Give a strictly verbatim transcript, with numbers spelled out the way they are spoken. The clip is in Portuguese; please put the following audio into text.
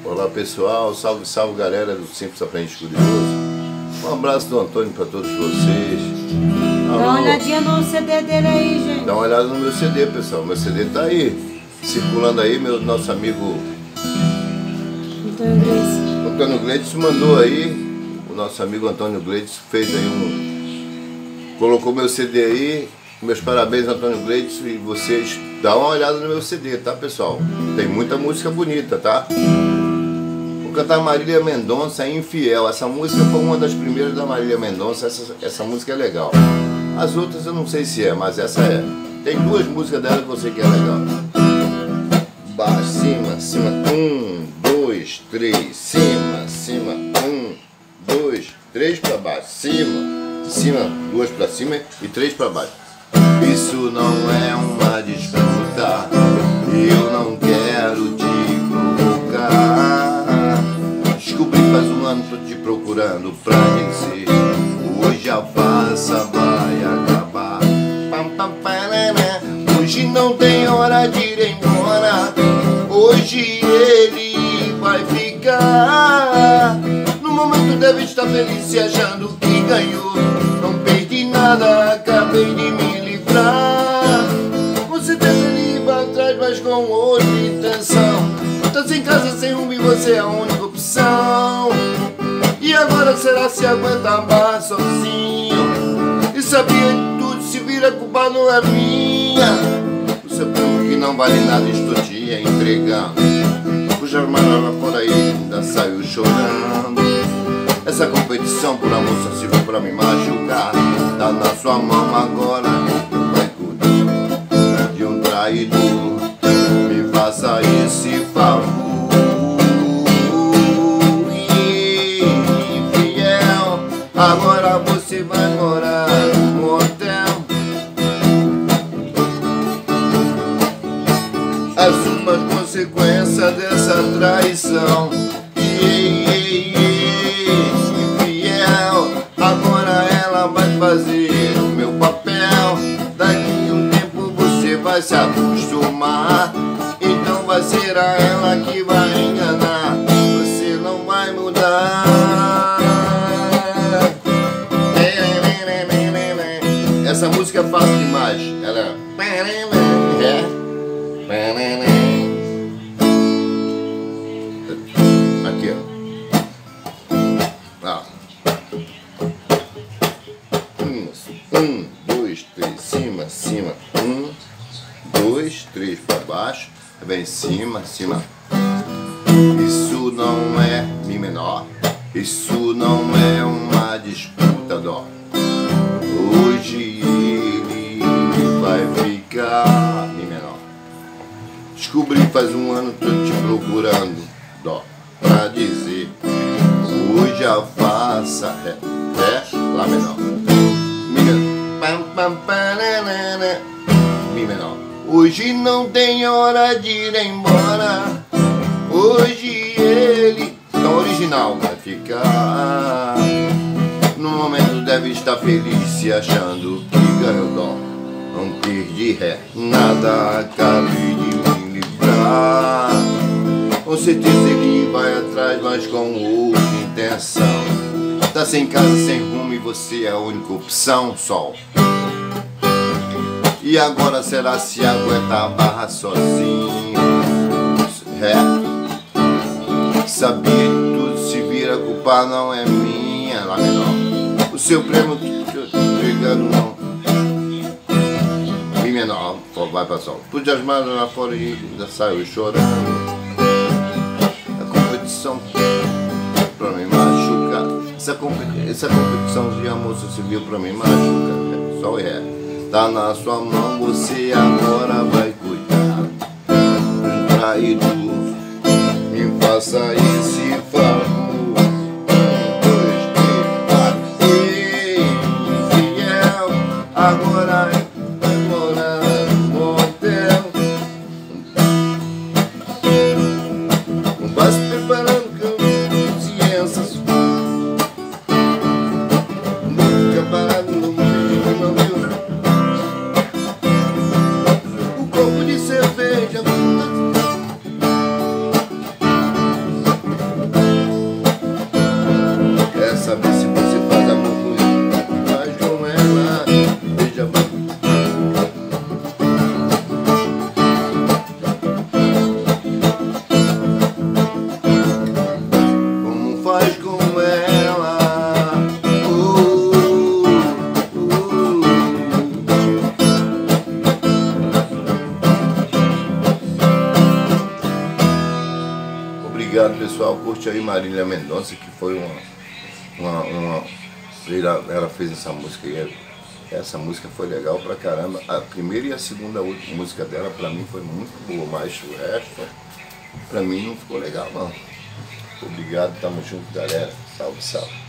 Olá pessoal, salve, salve galera do Simples Aprendiz Curioso. Um abraço do Antônio para todos vocês. Alô. Dá uma olhadinha no C D dele aí, gente. Dá uma olhada no meu C D, pessoal. Meu C D tá aí, circulando aí. Meu nosso amigo Antônio Gleides. Antônio Gleides mandou aí. O nosso amigo Antônio Gleides fez aí um... colocou meu C D aí. Meus parabéns, Antônio Gleides, e vocês dá uma olhada no meu C D, tá pessoal? Tem muita música bonita, tá? Vou cantar Marília Mendonça, Infiel. Essa música foi uma das primeiras da Marília Mendonça. Essa, essa música é legal. As outras eu não sei se é, mas essa é. Tem duas músicas dela que eu sei que é legal. Baixo, cima, cima, um, dois, três, cima, cima, um, dois, três pra baixo, cima, cima, duas pra cima e três pra baixo. Isso não é uma disputa, eu não quero te provocar. Descobri faz um ano, tô te procurando pra dizer: hoje a farsa vai acabar. Hoje não tem hora de ir embora, hoje ele vai ficar. No momento deve estar feliz se achando que ganhou. Não perdi nada, acabei de me livrar. Você tenta ele vai atrás, mas com outra intenção. Tá sem casa, sem rumo e você é a única opção. E agora será se aguenta a barra sozinho? E sabia de tudo, se vira, a culpa não é minha. O seu primo que não vale nada estou te entregando. Cuja marala por aí ainda saiu chorando. Essa competição por amor só serviu pra me machucar. Tá na sua mão agora, vai cuidar de um traidor. Me faça esse favor. Infiel, agora você vai morar no hotel. Assuma as consequências dessa traição. Agora ela vai fazer o meu papel. Daqui a um tempo você vai se acostumar. Então vai ser a ela que vai enganar. Você não vai mudar. Essa música é fácil demais. Ela é... Aqui, ó. Um, dois, três, cima, cima. Um, dois, três pra baixo. Vem cima, cima. Isso não é Mi menor. Isso não é uma disputa, dó. Hoje ele vai ficar Mi menor. Descobri faz um ano, tô te procurando, dó, pra dizer: hoje a faça é, é Lá menor. Mi menor. Hoje não tem hora de ir embora. Hoje ele, tão original, vai ficar. No momento deve estar feliz se achando que ganhou dó. Não perdi ré, nada, acabei de me livrar. Com certeza ele vai atrás, mas com outra intenção. Tá sem casa, sem rumo e você é a única opção, sol. E agora será se aguenta a barra sozinho? Ré. Sabia de tudo, se vira, a culpa não é minha. Lá menor. O seu prêmio que eu tô entregando não. Mi menor, vai pra sol. Pude as mãos lá fora e ainda saiu chorando. A competição pra me machucar. Essa, competi essa competição de amor se viu pra me machucar. Sol e ré. Tá na sua mão, você agora vai cuidar. Um traidor, me faça esse favor. Um, dois, três, quatro. Ei, infiel, agora vai morar no hotel. Vai se preparando que eu tenho ciências. Nunca parado no mundo, não viu? Copo de cerveja, Obrigado, pessoal. Curte aí Marília Mendonça, que foi uma... uma, uma ela, ela fez essa música aí. Essa música foi legal pra caramba. A primeira e a segunda música dela, pra mim, foi muito boa. Mas o resto, pra mim, não ficou legal, não. Obrigado, tamo junto, galera. Salve, salve.